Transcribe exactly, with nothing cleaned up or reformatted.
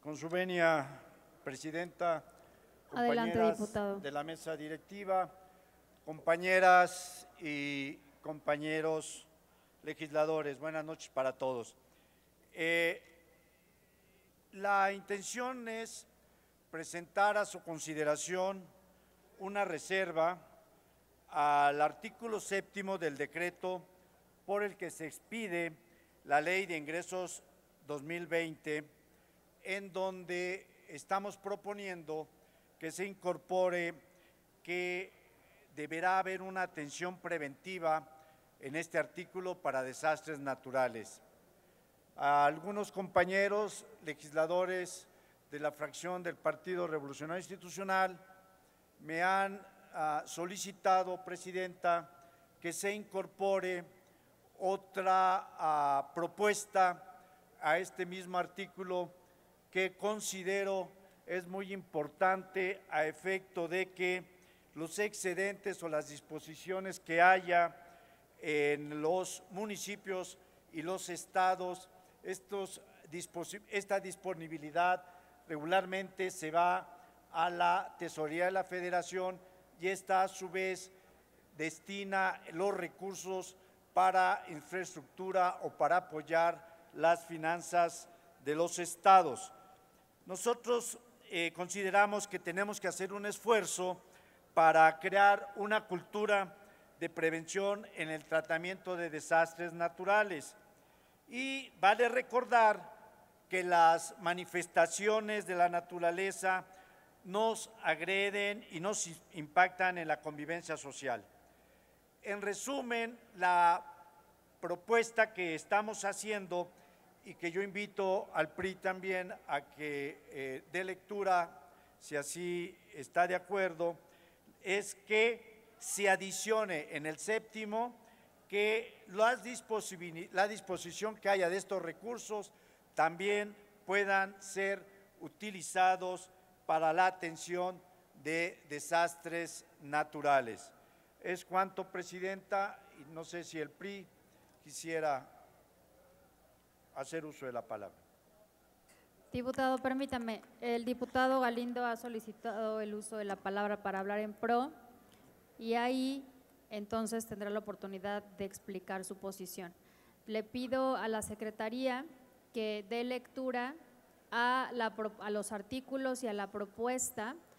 Con su venia, presidenta, Adelante, compañeras diputado. de la mesa directiva, compañeras y compañeros legisladores, buenas noches para todos. Eh, la intención es presentar a su consideración una reserva al artículo séptimo del decreto por el que se expide la Ley de Ingresos dos mil veinte, en donde estamos proponiendo que se incorpore que deberá haber una atención preventiva en este artículo para desastres naturales. A algunos compañeros legisladores de la fracción del Partido Revolucionario Institucional me han uh, solicitado, presidenta, que se incorpore otra uh, propuesta a este mismo artículo que considero es muy importante a efecto de que los excedentes o las disposiciones que haya en los municipios y los estados, estos, esta disponibilidad regularmente se va a la Tesorería de la Federación y esta a su vez destina los recursos para infraestructura o para apoyar las finanzas de los estados. Nosotros eh, consideramos que tenemos que hacer un esfuerzo para crear una cultura de prevención en el tratamiento de desastres naturales. Y vale recordar que las manifestaciones de la naturaleza nos agreden y nos impactan en la convivencia social. En resumen, la propuesta que estamos haciendo y que yo invito al P R I también a que eh, dé lectura, si así está de acuerdo, es que se adicione en el séptimo que las disposi- la disposición que haya de estos recursos también puedan ser utilizados para la atención de desastres naturales. Es cuanto, presidenta, y no sé si el P R I quisiera hacer uso de la palabra. Diputado, permítame, el diputado Galindo ha solicitado el uso de la palabra para hablar en pro y ahí entonces tendrá la oportunidad de explicar su posición. Le pido a la Secretaría que dé lectura a, la, a los artículos y a la propuesta